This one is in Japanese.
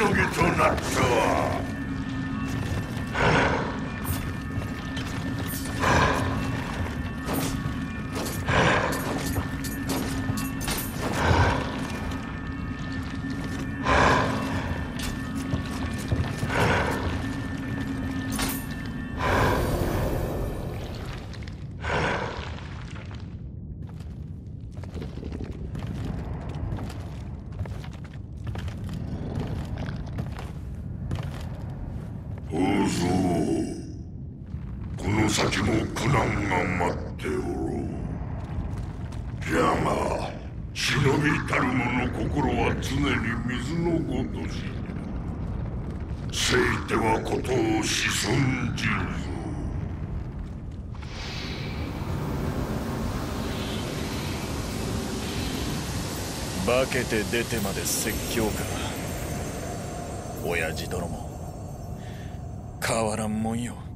のぎとなったわ。この先も苦難が待っておろう。じゃが忍びたる者心は常に水のごとし、せいてはことをし損じるぞ。 化けて出てまで説教か。親父殿も変わらんもんよ。